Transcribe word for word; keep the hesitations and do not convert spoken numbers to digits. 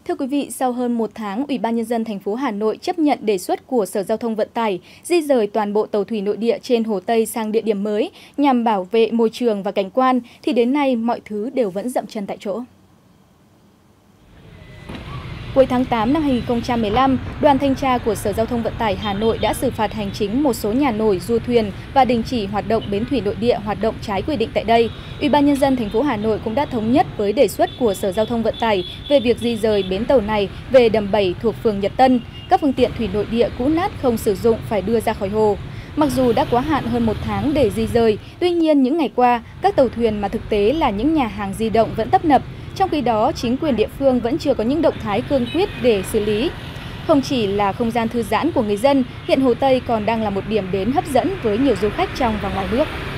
Thưa quý vị, sau hơn một tháng, Ủy ban Nhân dân thành phố Hà Nội chấp nhận đề xuất của Sở Giao thông Vận tải di rời toàn bộ tàu thủy nội địa trên Hồ Tây sang địa điểm mới nhằm bảo vệ môi trường và cảnh quan, thì đến nay mọi thứ đều vẫn dậm chân tại chỗ. Cuối tháng tám năm hai nghìn không trăm mười lăm, đoàn thanh tra của Sở Giao thông Vận tải Hà Nội đã xử phạt hành chính một số nhà nổi, du thuyền và đình chỉ hoạt động bến thủy nội địa hoạt động trái quy định tại đây. Ủy ban Nhân dân thành phố Hà Nội cũng đã thống nhất với đề xuất của Sở Giao thông Vận tải về việc di rời bến tàu này về đầm Bảy thuộc phường Nhật Tân. Các phương tiện thủy nội địa cũ nát không sử dụng phải đưa ra khỏi hồ. Mặc dù đã quá hạn hơn một tháng để di rời, tuy nhiên những ngày qua, các tàu thuyền mà thực tế là những nhà hàng di động vẫn tấp nập. Trong khi đó, chính quyền địa phương vẫn chưa có những động thái cương quyết để xử lý. Không chỉ là không gian thư giãn của người dân, hiện Hồ Tây còn đang là một điểm đến hấp dẫn với nhiều du khách trong và ngoài nước.